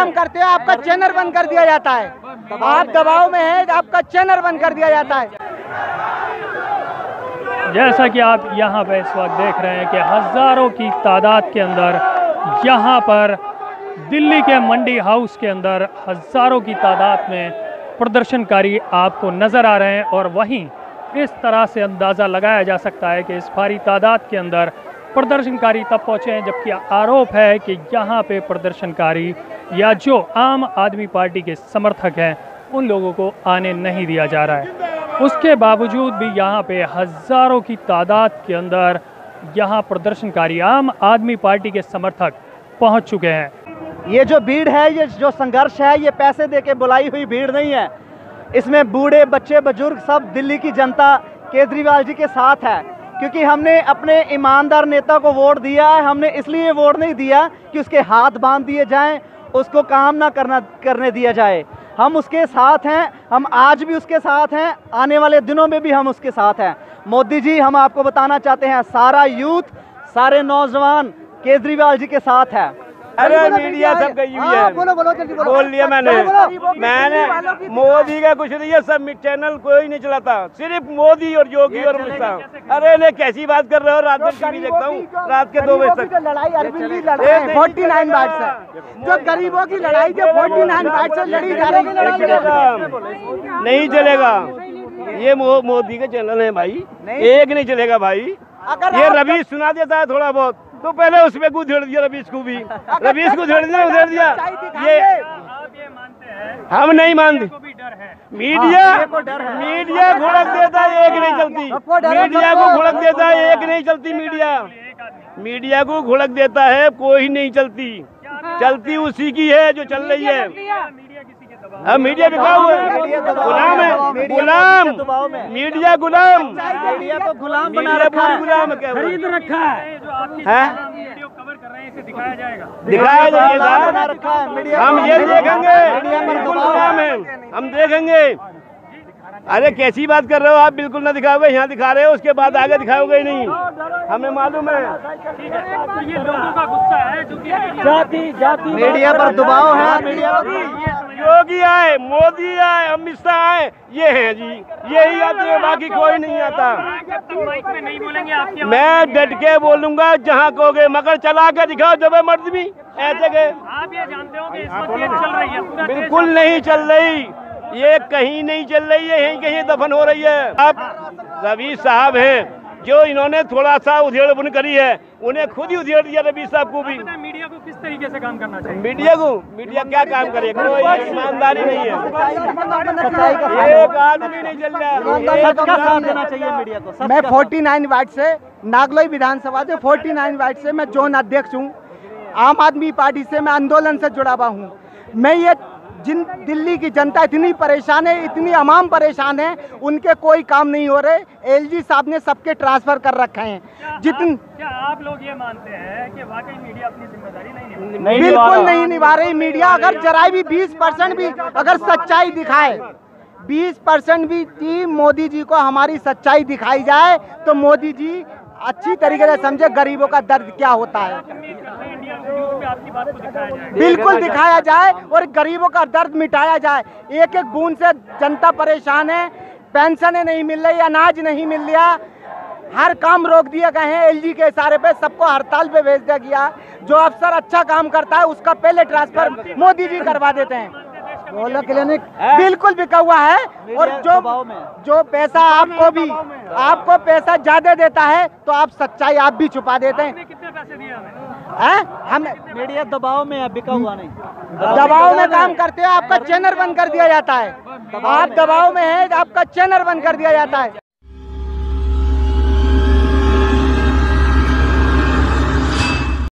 काम करते हो आपका चैनल बंद कर दिया जाता है। आप दबाव में है, आपका चैनल बंद कर दिया जाता है। जैसा कि आप यहाँ पे इस वक्त देख रहे हैं कि हज़ारों की तादाद के अंदर यहाँ पर दिल्ली के मंडी हाउस के अंदर हज़ारों की तादाद में प्रदर्शनकारी आपको नज़र आ रहे हैं। और वहीं इस तरह से अंदाज़ा लगाया जा सकता है कि इस भारी तादाद के अंदर प्रदर्शनकारी तब पहुँचे हैं जबकि आरोप है कि यहाँ पे प्रदर्शनकारी या जो आम आदमी पार्टी के समर्थक हैं उन लोगों को आने नहीं दिया जा रहा है। उसके बावजूद भी यहाँ पे हज़ारों की तादाद के अंदर यहाँ प्रदर्शनकारी आम आदमी पार्टी के समर्थक पहुँच चुके हैं। ये जो भीड़ है, ये जो संघर्ष है, ये पैसे दे के बुलाई हुई भीड़ नहीं है। इसमें बूढ़े बच्चे बुजुर्ग सब दिल्ली की जनता केजरीवाल जी के साथ है, क्योंकि हमने अपने ईमानदार नेता को वोट दिया है। हमने इसलिए वोट नहीं दिया कि उसके हाथ बांध दिए जाएं, उसको काम ना करने दिया जाए। हम उसके साथ हैं, हम आज भी उसके साथ हैं, आने वाले दिनों में भी हम उसके साथ हैं। मोदी जी, हम आपको बताना चाहते हैं, सारा यूथ, सारे नौजवान केजरीवाल जी के साथ है। अरे मीडिया सब गई हुई है। बोलो जल्दी बोलो। बोल लिया मैंने मोदी का कुछ नहीं है, सब चैनल कोई नहीं चलाता, सिर्फ मोदी और योगी और अमित शाह। अरे ने कैसी बात कर रहे हो, रात में टीवी देखता हूँ, रात के 2 बजे तक। लड़ाई अरविंद की लड़ाई 49 बाइट से, जो गरीबों की लड़ाई जो 49 बाइट से लड़ी जा रही है, नहीं चलेगा। ये मोदी का चैनल है भाई, एक नहीं चलेगा भाई। ये रवीश सुना देता है थोड़ा बहुत, तो पहले उसमें को उधेड़ दिया, रवीश को भी, रवीश को उधेड़ दिया। ये हम नहीं मानते। मीडिया घुड़क देता है, एक नहीं चलती। मीडिया को घुड़क देता है, एक नहीं चलती। मीडिया को घुड़क देता है, कोई नहीं चलती। चलती उसी की है जो चल रही है। अब मीडिया बिका हुआ है, गुलाम है, गुलाम मीडिया, गुलाम मीडिया को गुलाम बना रखा है, गुलाम खरीद रखा है। वीडियो कवर कर रहे हैं, इसे दिखाया जाएगा। दिखाया जाएगा, रखा है। हम ये देखेंगे, बिल्कुल गुलाम है, हम देखेंगे। अरे कैसी बात कर रहे हो आप, बिल्कुल ना दिखाओगे, यहाँ दिखा रहे हो, उसके बाद आगे दिखाओगे ही नहीं, हमें मालूम है। ये लोगों का गुस्सा है, जाति मीडिया पर दबाव है। योगी आए, मोदी आए, अमित शाह आए, ये हैं जी, यही आते हैं, बाकी कोई नहीं आता। माइक में नहीं बोलेंगे आपकी, मैं डट के बोलूंगा जहाँ कहोगे, मगर चला के दिखाओ जब मर्द भी ऐसे गए। आप ये जानते हो कि इस वक्त ये चल रही है, पूरा बिल्कुल नहीं चल रही, ये कहीं नहीं चल रही है, यहीं कहीं दफन हो रही है। अब रवीश साहब हैं जो इन्होंने थोड़ा सा उधेड़ बुन करी है, उन्हें खुद ही उधेड़ दिया रवीश साहब को भी। मीडिया को किस तरीके से काम करना चाहिए? मीडिया क्या काम करेगा, कोई ईमानदारी नहीं है, एक आदमी नहीं चल रहा। देना चाहिए मीडिया को। मैं 49 वार्ड से, नागलोई विधानसभा से 49 वार्ड से मैं जोन अध्यक्ष हूँ। आम आदमी पार्टी से मैं आंदोलन से जुड़ा हुआ हूँ। मैं ये जिन दिल्ली की जनता इतनी परेशान है, इतनी अवाम परेशान है, उनके कोई काम नहीं हो रहे। एलजी साहब ने सबके ट्रांसफर कर रखे हैं। क्या आप लोग ये मानते हैं कि वाकई मीडिया अपनी जिम्मेदारी नहीं बिल्कुल नहीं निभा रही। मीडिया अगर जरा भी 20% भी अगर सच्चाई दिखाए, 20% भी मोदी जी को हमारी सच्चाई दिखाई जाए तो मोदी जी अच्छी तरीके से समझे गरीबों का दर्द क्या होता है। बिल्कुल दिखाया जाए और गरीबों का दर्द मिटाया जाए। एक एक बूंद से जनता परेशान है, पेंशनें नहीं मिल रही, अनाज नहीं मिल रहा, हर काम रोक दिए गए हैं। एलजी के इशारे पे सबको हड़ताल पे भेज दिया गया। जो अफसर अच्छा काम करता है उसका पहले ट्रांसफर मोदी जी करवा देते हैं। क्लिनिक बिल्कुल बिका हुआ है। और जो पैसा आपको पैसा ज्यादा देता है तो आप सच्चाई आप भी छुपा देते हैं। कितने पैसे दिए हम मीडिया दबाव में है, बिका हुआ नहीं। दबाव में काम करते हो, आपका चैनल बंद कर दिया जाता है। आप दबाव में है, आपका चैनल बंद कर दिया जाता है।